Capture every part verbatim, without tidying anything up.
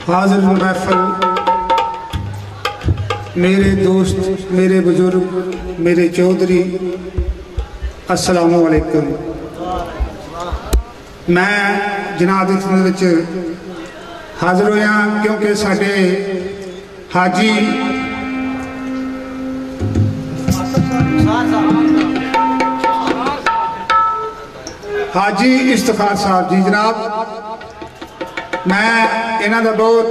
हाजिर महफिल, मेरे दोस्त, मेरे बुजुर्ग, मेरे चौधरी, अस्सलामु अलैकुम। मैं जनाब की खिदमत हाजिर होया क्योंकि साडे हाजी हाजी इफ्तिखार साहब जी जनाब, मैं इन्हां दा बहुत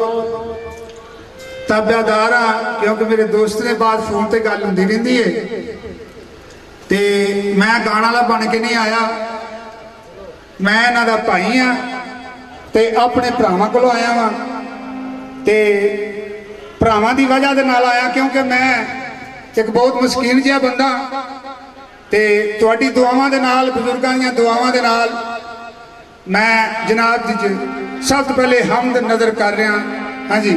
ताबेदार हाँ क्योंकि मेरे दोस्त ने बाद फोन पर गल होंदी रहिंदी है। ते मैं गाना वाला बन के नहीं आया, मैं इन्हां दा भाई हाँ ते अपने भरावां कोलों आया वां ते भरावां दी वजह दे नाल आया क्योंकि मैं एक बहुत मस्कीन जिहा बंदा ते तुहाडी दुआवां दे नाल, बुजुर्गां दीयां दुआवां दे नाल मैं जनाब जी सब तो पहले हमद नजर कर रहा। हाँ जी,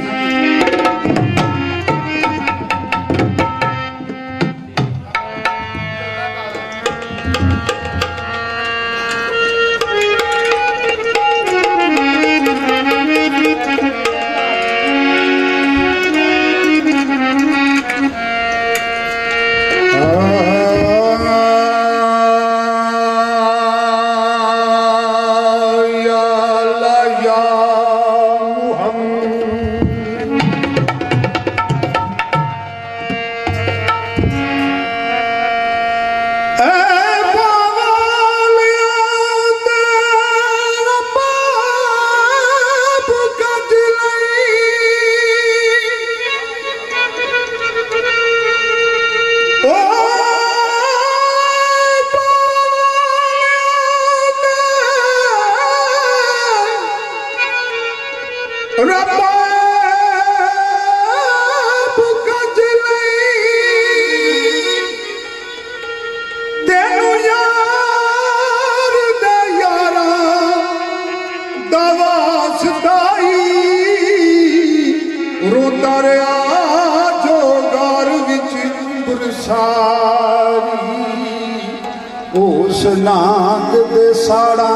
नाग दे साड़ा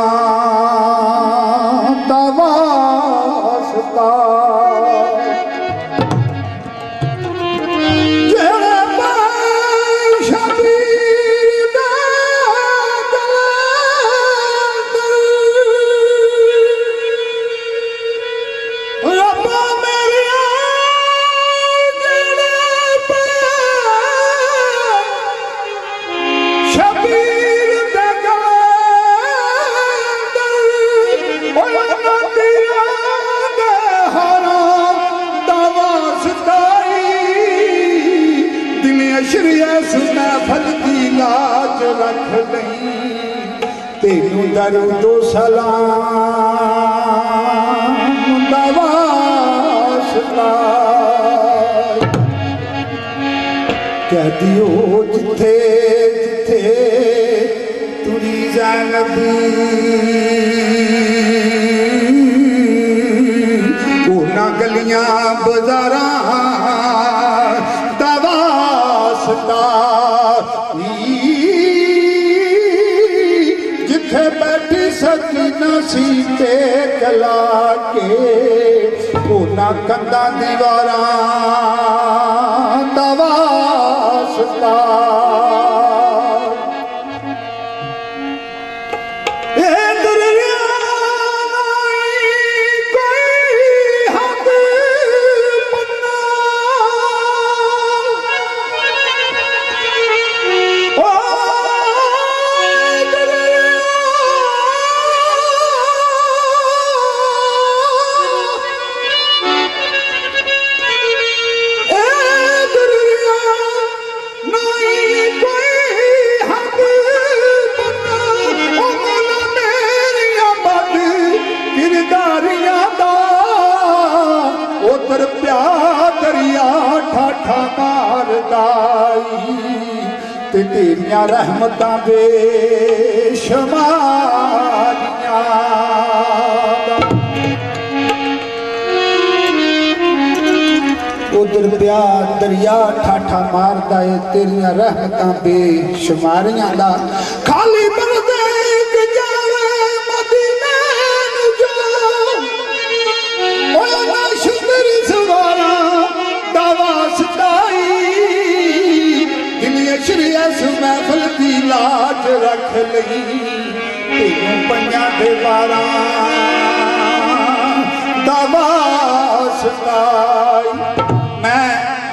दा वास्ता जेड़े पाए शबीर दे दलाल रब्बा मेरिया जेड़े पाए शबीर फलती लाज रख नहीं तेनू दरूदो सलाम दा वास्ता कह दियो जिथे जिथे तुरी ज़ैनब उन्हां गलियां बाज़ारां दा वास्ता जिथे बैठी सकीना सीते कला के उन्हां कंधा दीवारां दा वास्ता ते तेरियां रहमतां बेशुमारियां उधर प्या दरिया ठाठा मारदा है तेरियां रहमतां बेशुमारियां दा खाली बरदे जावे मदीने नु जा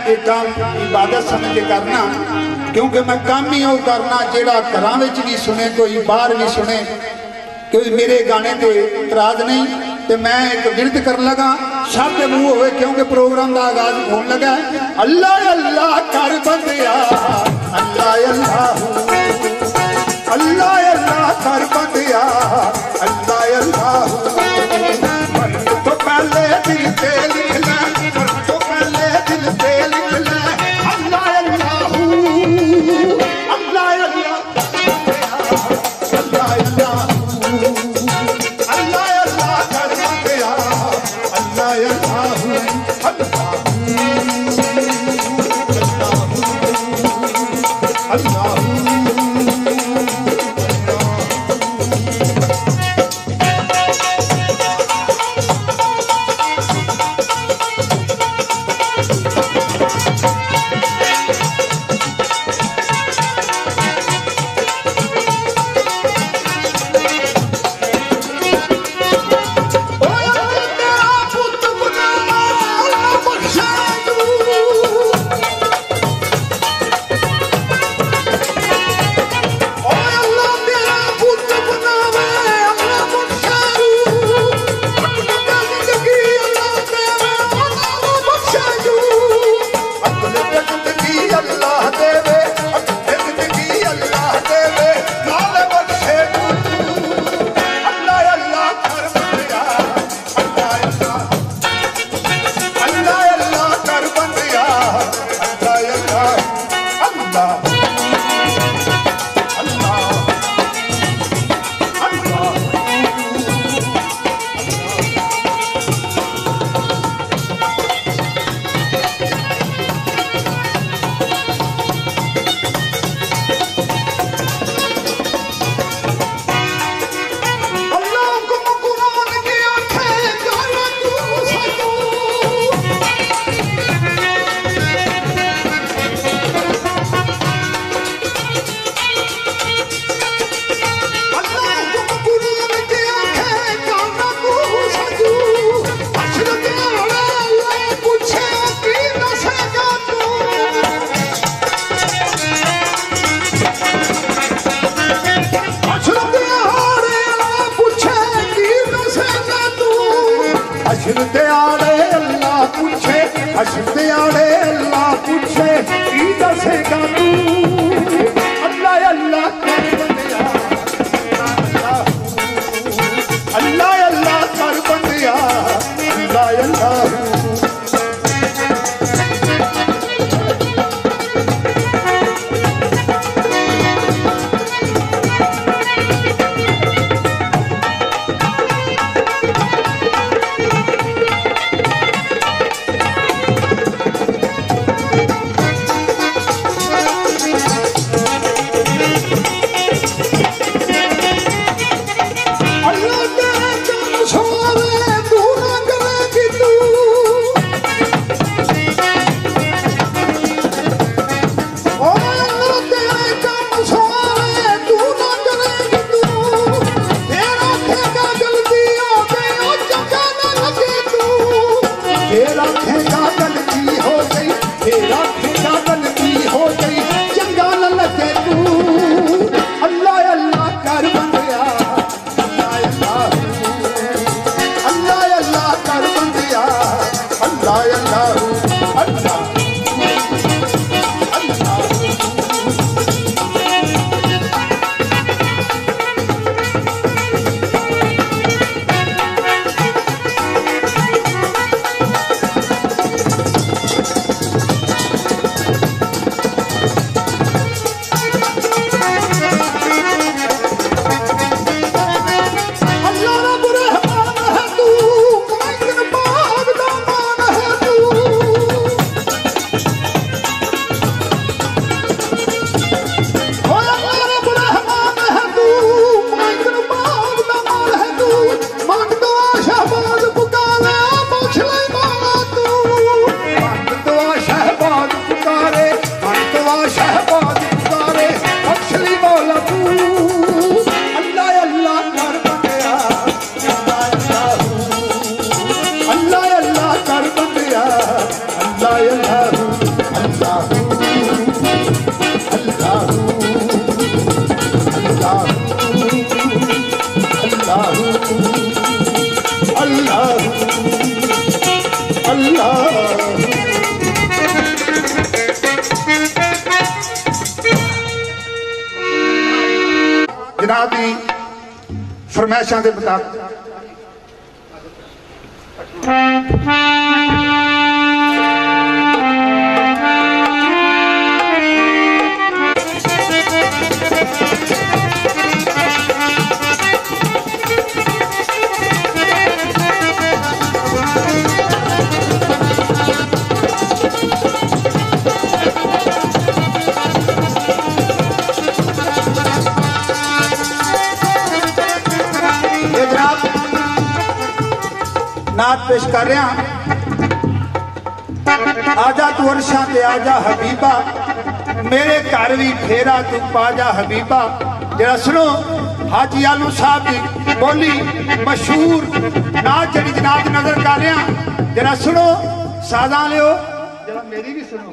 ये काम इबादत समझ के करना, क्योंकि मैं काम ही वो करना जेड़ा घरां विच भी सुने, कोई बाहर भी सुने, कोई मेरे गाने ते इतराज नहीं। तो मैं एक विरत कर लगा, शब्द मुंह होवे, क्योंकि प्रोग्राम का आगाज होने लगा। अल्लाह अल्लाह कर बंदिया, अल्लाह अल्लाह अल्लाह अल्लाह कर बंदिया, अल्लाह अल्लाह। मरने तो पहले दिल पे लिख ले, मरने तो पहले दिल पे लिख ले, अल्लाह अल्लाह अल्लाह अल्लाह अल्लाह अल्लाह अल्लाह अल्लाह कर बंदिया, अल्लाह अल्लाह अल्लाह अल्लाह। फरमाइशों के मुताबिक। नात पेश कर रहा आजा तू अरशा ते आजा हबीबा मेरे घर भी फेरा तू पाजा हबीबा। जरा सुनो हाजी आलू साहब की बोली मशहूर नात जड़ी जनाब नजर कर रहा जरा सुनो साजा लियो जरा मेरी भी सुनो।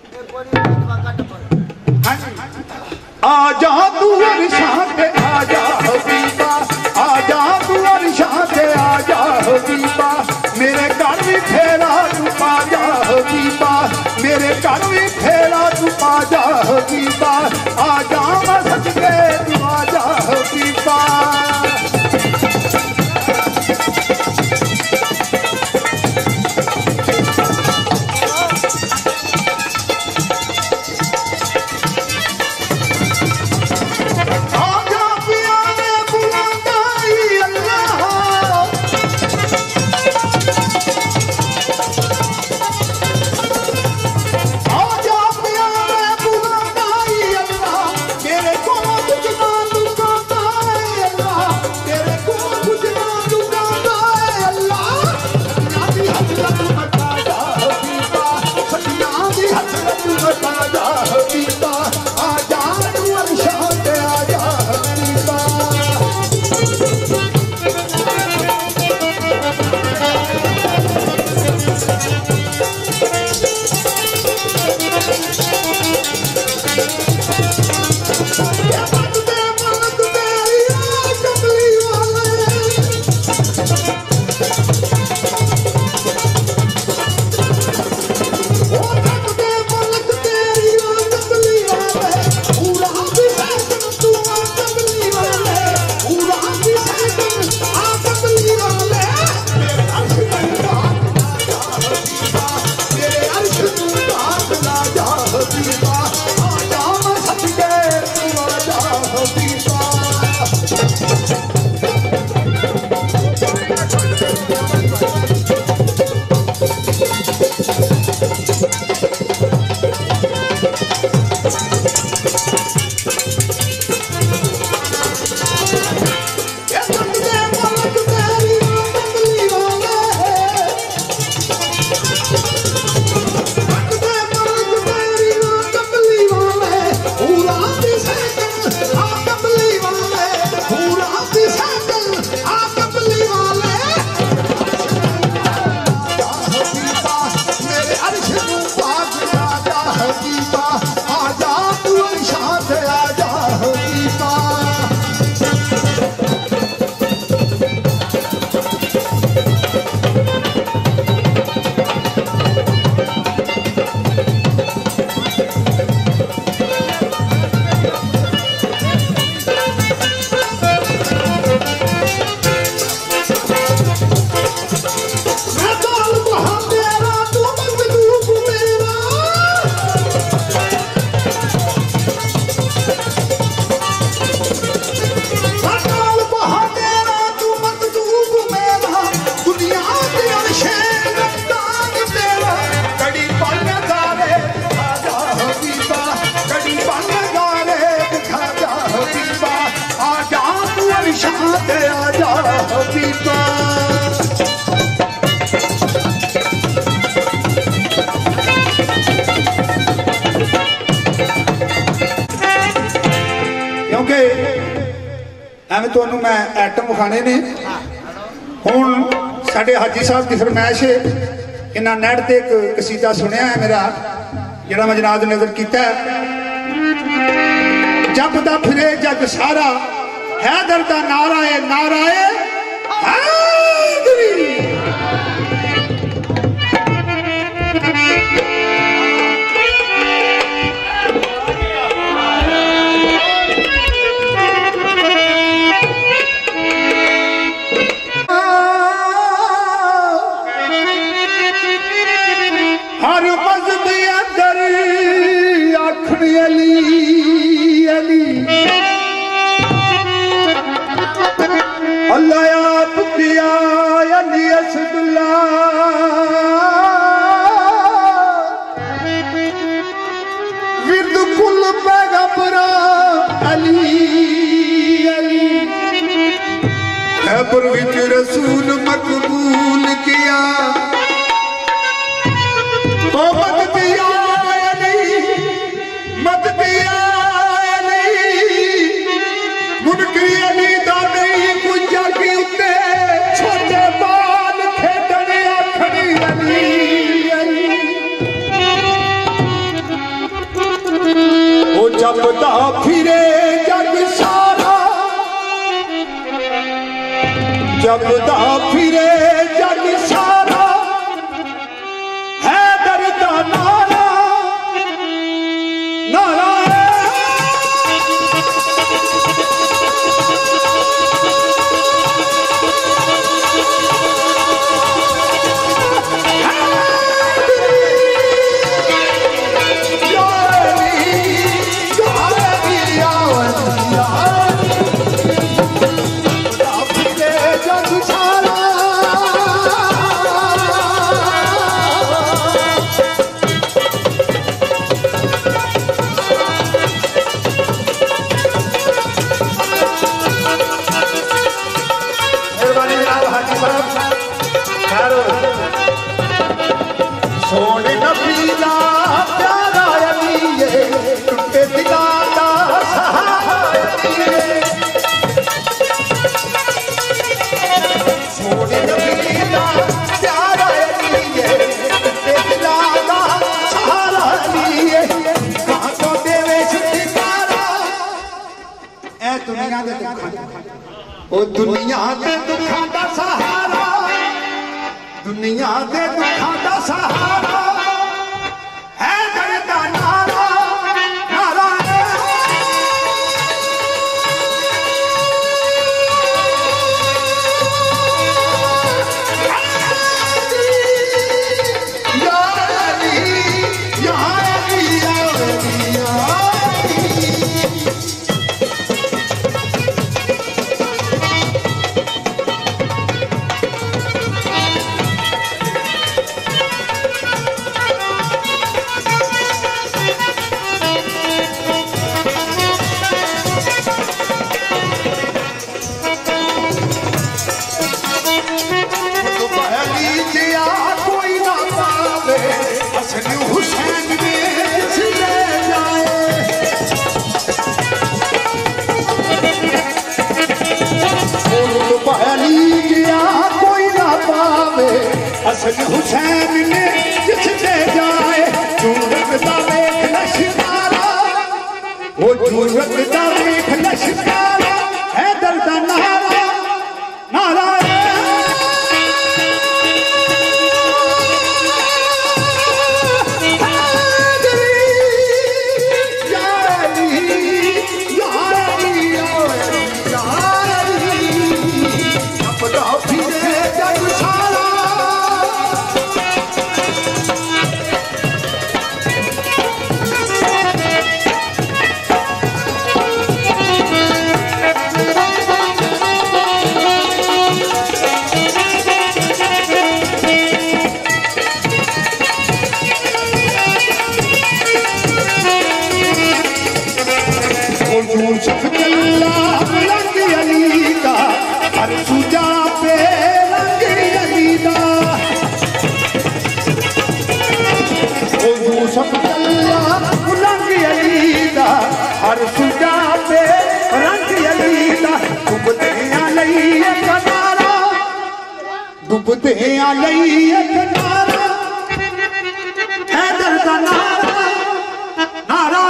आजा तू अरशा ते आजा हबीबा आजा तू अरशा ते आजा हबीबा मेरे घर भी फेरा तू पाजा हबीबा मेरे घर भी फेरा तू पाजा हबीबा आजा मैं सजदे तू आजा हबीबा। ਐਵੇਂ ਤੁਹਾਨੂੰ ਮੈਂ ਐਟਮ ਵਿਖਾਣੇ ਨੇ। ਹੁਣ ਸਾਡੇ ਹਾਜੀ ਸਾਹਿਬ ਦੀ ਫਰਮਾਇਸ਼ ਹੈ, ਇਹਨਾਂ ਨੈਟ ਤੇ ਇੱਕ ਕਸੀਦਾ ਸੁਣਿਆ ਹੈ ਮੇਰਾ ਜਿਹੜਾ ਮੈਂ ਜਨਾਬ ਨਜ਼ਰ ਕੀਤਾ ਜਪਦਾ ਫਿਰੇ ਜਗ ਸਾਰਾ हैदर दा नारा है नारा है हैदरी। असदुल्ला विरद कुल पैगंबरा अली अली खबर विच रसूल मकबूल किया ओ मत दिया अली मत दिया अली मुनकरी अली दा नहीं कोई जागी उत्ते छोटे बाल खेडने आखड़ी अली अली ओ जपदा फिरे जग सारा जपदा फिरे जग सारा है दर्द नारा नारा सोने नबीला प्यारा अली टूटे दिला दा सहारा सोने नबीला प्यारा अली टूटे दिला दा सहारा अली कहां तो देवे छुटकारा ए दुनिया दे दुखां ओ दुनिया दे दुखां दा सहारा दुनिया दे दुखां दा सहारा है दर्द दा नारा नारा या अली या अली या अली या असल हुसैन ने जिसने जाए जूरत दा वेख लश्कारा वो जूरत दा वेख लश्कारा है दर्द नारा नारा हर सुजा पे रंग अलीदा डुबदे लई एक नारा डुबदे लई एक नारा है दर्द नारा नारा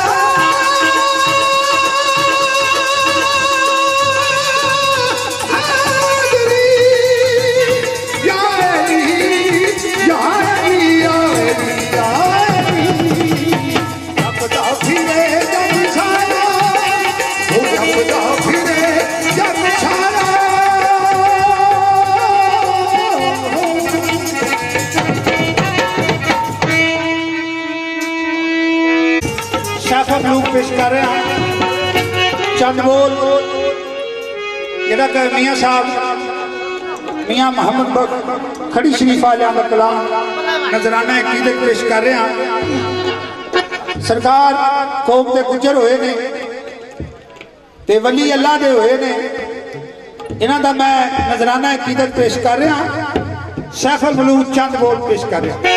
लोग पेश कर रहे हैं चंद बोल जरा मियां साहब मियाँ मोहम्मद बख्श खड़ी शरीफ आलिया का कलाम नजराना अकीदत पेश कर रहे हैं। सरकार कौम के गुजर होए ने ते वली अल्लाह दे होए ने, इन्हां दा मैं नजराना अकीदत पेश कर रहा। सैफुल मलूक चंद बोल पेश कर रहा।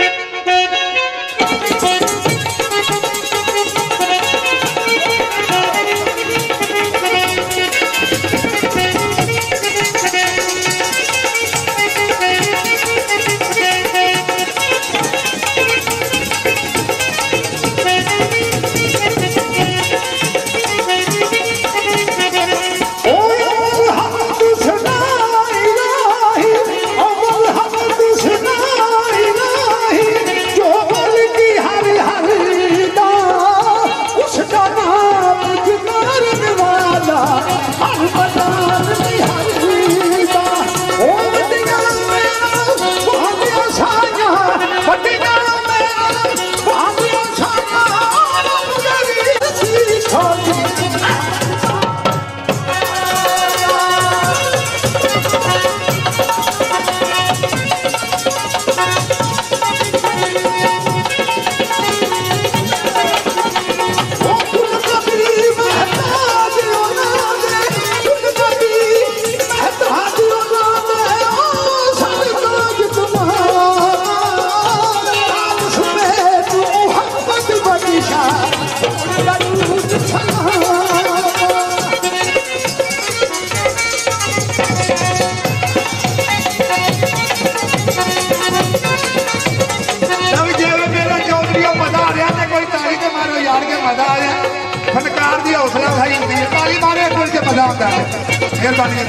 फनकार की हौसला अफजाई होती है, ताली मारे खुल के मजा आता है। मेहरबानी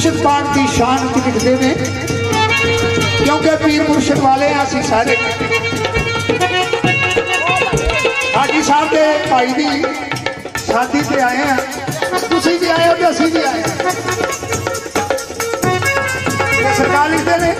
मुर्शद पाक की शान च लिखते हैं, क्योंकि पीर मुर्शद वाले हैं असी सारे। हाजी साहब के भाई की शादी से आए हैं, तुसी भी आए हो तो असी भी आए हैं। सरकार लिखते हैं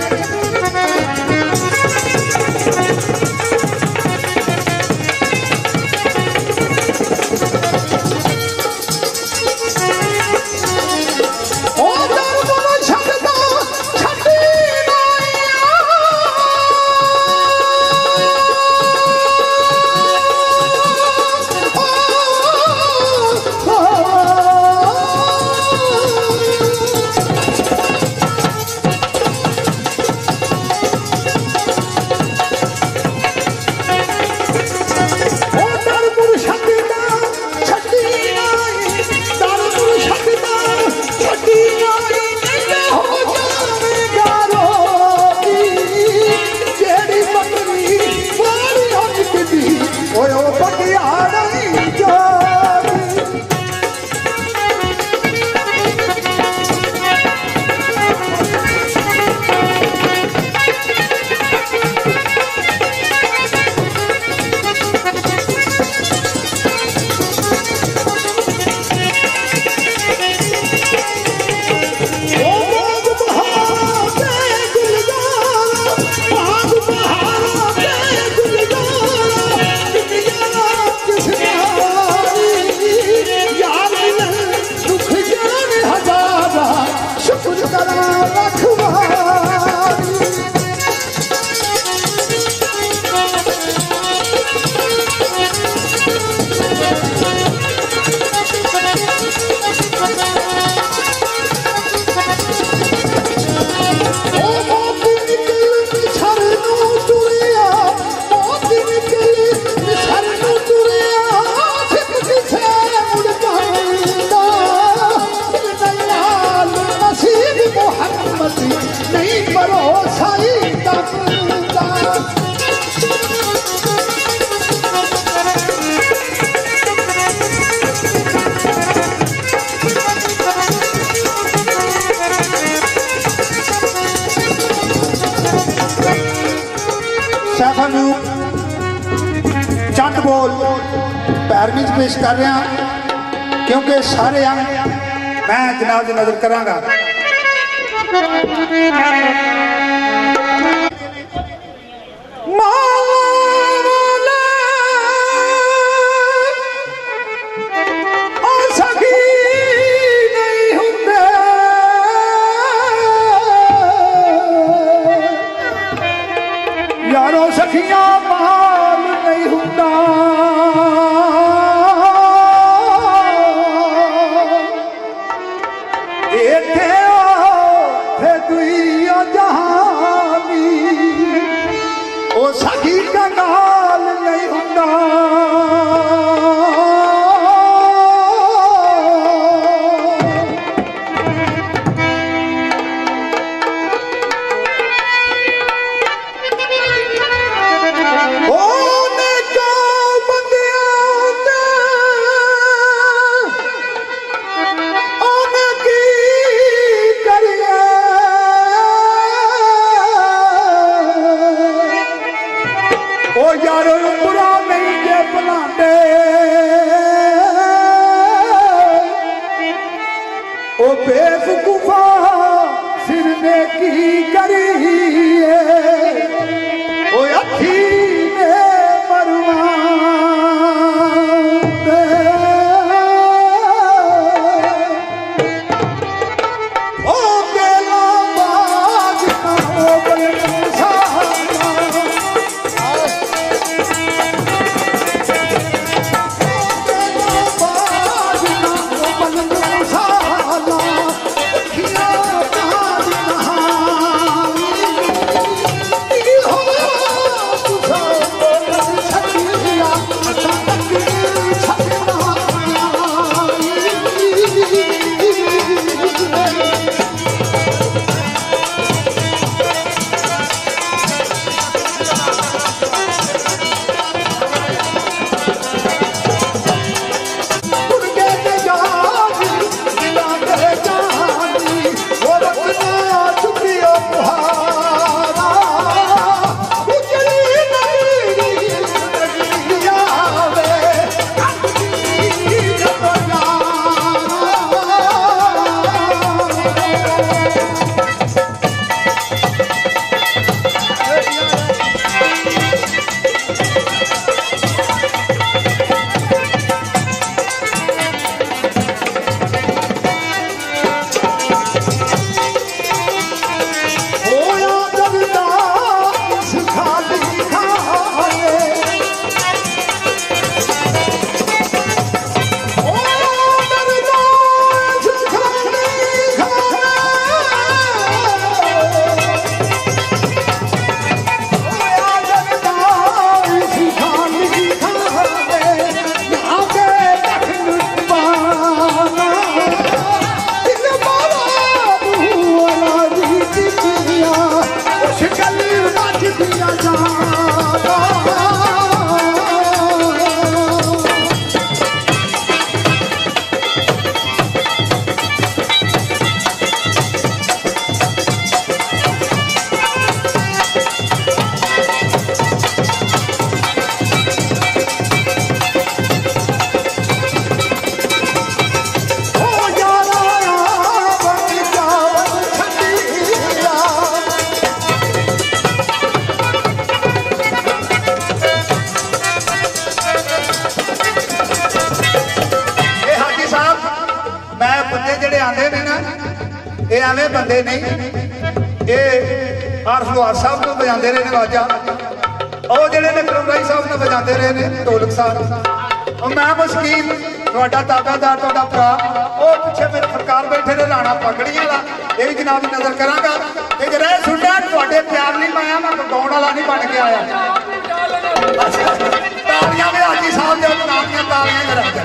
चंद बोल पैरवी पेश कर रहा, क्योंकि सारे मैं जनाब की नजर करांगा। यारों सखियां माल नहीं हुंदा, इत्थे थे दुनिया जहानी ओ सखी ये एवं बंदे नहीं, ये आर फलवार साहब को बजाते रहे ने वाजा, और जोड़े ने करमराई साहब को बजाते रहे ने ढोलक साहब। और मैं कोई शकीन थोड़ा तादादार थोड़ा भरा और पिछे मेरे सरकार बैठे ने राणा पगड़ियां वाला, ये भी जनाब नजर करांगा कि जरा सुनना थोड़े प्यार नहीं पाया, मैं गाउण वाला नहीं बन के आया। तालियां में हाजी साहब जो नाम दियां तालियां करा दे।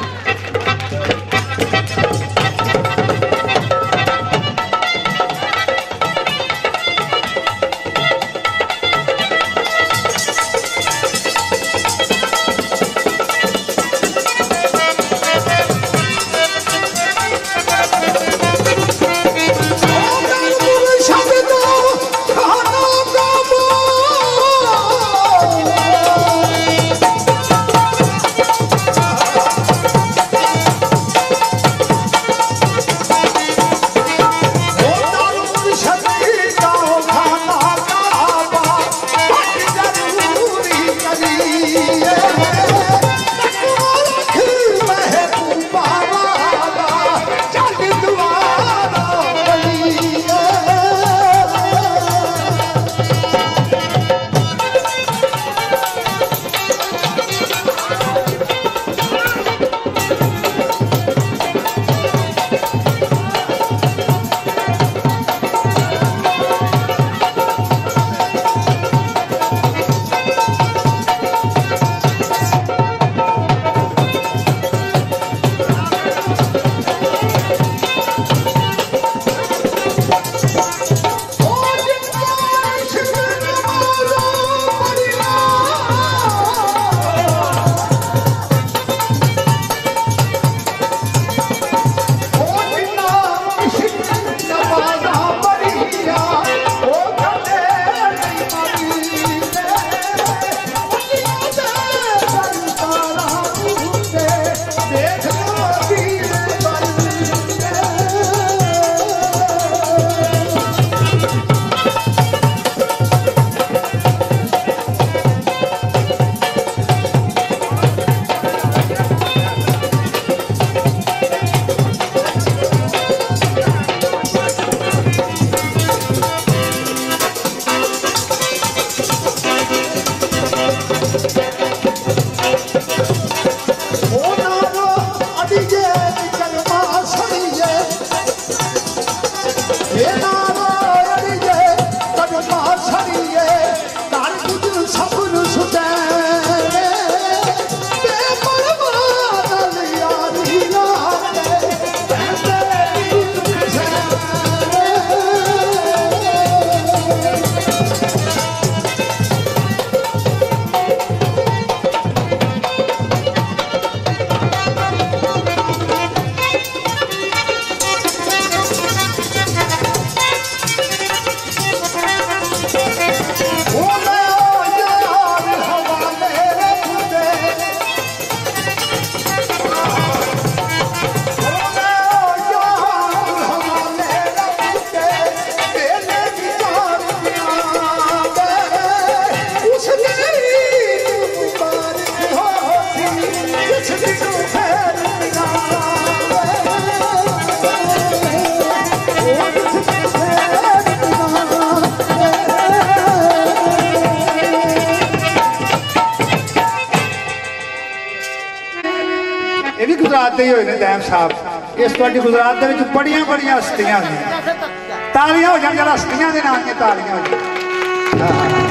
गुजरात ही होए दैम साहब। इस तुहाडी गुजरात दे विच बड़ियां बड़ियां हस्तियां ने, तालियां हो जाण जरा हस्तियां दे नाम दी तालियां हो जाण।